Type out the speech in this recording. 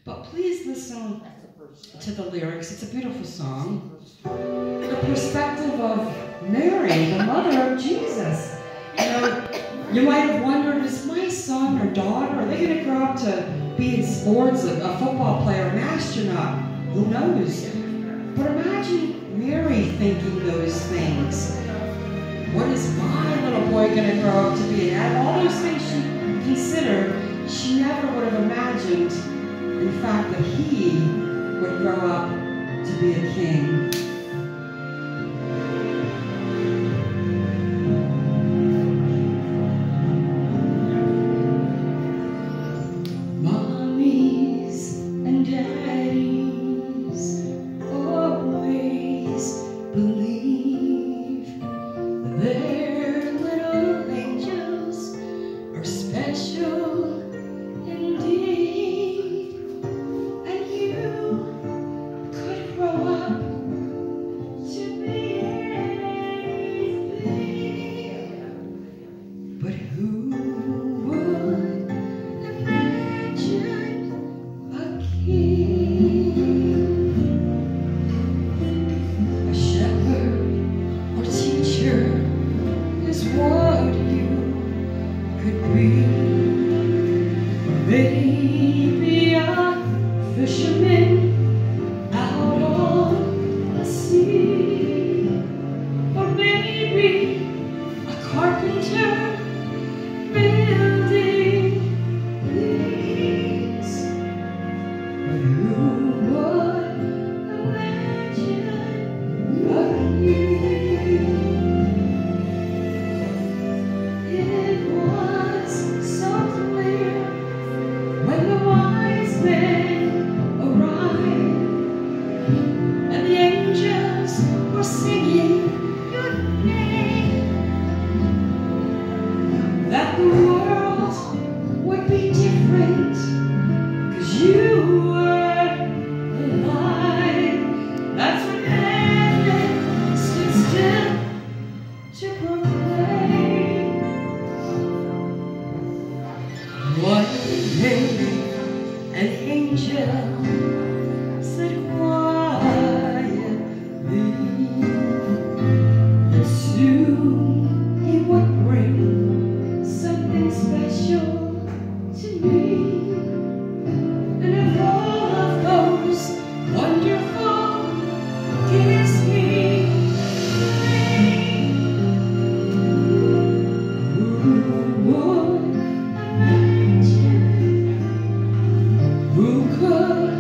But please listen to the lyrics. It's a beautiful song. The perspective of Mary, the mother of Jesus. You know, you might have wondered, is my son or daughter, are they going to grow up to be in sports, a football player, an astronaut? Who knows? But imagine Mary thinking those things. What is my little boy going to grow up to be? And out of all those things she considered, she never would have imagined, in fact, that he would grow up to be a king. Mommies and daddies always believe their little angels are special indeed, and you could grow up to be anything, but who would imagine a king? A shepherd or teacher is what you could be. Maybe a fisherman out on the sea, or maybe a carpenter building these. But who would imagine a king? It was so clear when the wise men arrived, and the angels were singing your name, that the world would be different, 'cause you were alive. That's when heaven stood still to proclaim. One day an angel said quietly that soon he would bring something special to me. And of all of those wonderful gifts he made, who would imagine? Who could